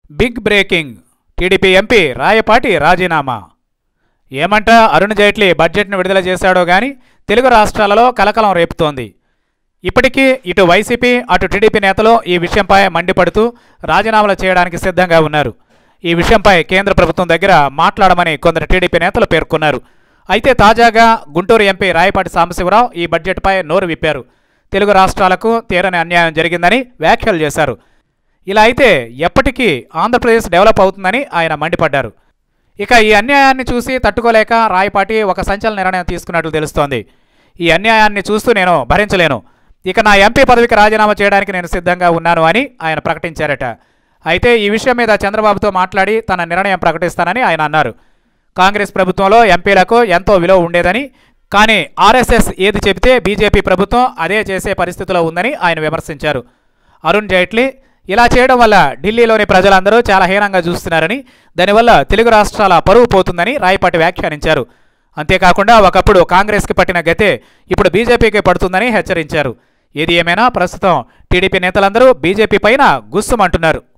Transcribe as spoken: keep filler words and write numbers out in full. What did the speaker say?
Big breaking. TDP MP Rayapati రాజీనామా. ఏమంటా అరుణ్ జైట్లీ బడ్జెట్ను విడుదల చేశాడో గానీ తెలుగు రాష్ట్రాలలో కలకలం రేపుతోంది. ఇప్పటికీ ఇటు వైసీపీ అటు టీడీపీ నేతలు ఈ విషయంపై మండిపడుతూ రాజీనామాలు చేయడానికి సిద్ధంగా ఉన్నారు. ఈ విషయంపై కేంద్ర ప్రభుత్వం దగ్గర మాట్లాడమని కొందరు టీడీపీ నేతలు పేర్కొన్నారు. అయితే తాజాగా గుంటూరు ఎంపీ రాయపాటి సాంబశివరావు ఈ బడ్జెట్పై నోరు విప్పారు. తెలుగు రాష్ట్రాలకు తీరని అన్యాయం జరిగిందని వ్యాఖ్యలు చేశారు. ఇలా అయితే ఎప్పటికీ ఆంధ్రప్రదేశ్ డెవలప్ అవుతుందని ఆయన మండిపడ్డారు. ఇక ఈ అన్యాయాన్ని చూసి తట్టుకోలేక రాయపాటి ఒక సంచలన నిర్ణయం తీసుకున్నట్లు తెలుస్తోంది. ఈ అన్యాయాన్ని చూస్తూ నేను భరించలేను, ఇక నా ఎంపీ పదవికి రాజీనామా చేయడానికి నేను సిద్ధంగా ఉన్నాను అని ఆయన ప్రకటించారట. అయితే ఈ విషయం మీద చంద్రబాబుతో మాట్లాడి తన నిర్ణయం ప్రకటిస్తానని ఆయన అన్నారు. కాంగ్రెస్ ప్రభుత్వంలో ఎంపీలకు ఎంతో విలువ ఉండేదని, కానీ ఆర్ఎస్ఎస్ ఏది చెబితే బీజేపీ ప్రభుత్వం అదే చేసే పరిస్థితిలో ఉందని ఆయన విమర్శించారు. అరుణ్ జైట్లీ ఇలా చేయడం వల్ల ఢిల్లీలోని ప్రజలందరూ చాలా హీనంగా చూస్తున్నారని, దానివల్ల తెలుగు రాష్ట్రాల పరువు పోతుందని రాయపాటి వ్యాఖ్యానించారు. అంతేకాకుండా ఒకప్పుడు కాంగ్రెస్కి పట్టిన గతే ఇప్పుడు బీజేపీకి పడుతుందని హెచ్చరించారు. ఏది ఏమైనా ప్రస్తుతం టీడీపీ నేతలందరూ బీజేపీ పైన గుస్సుమంటున్నారు.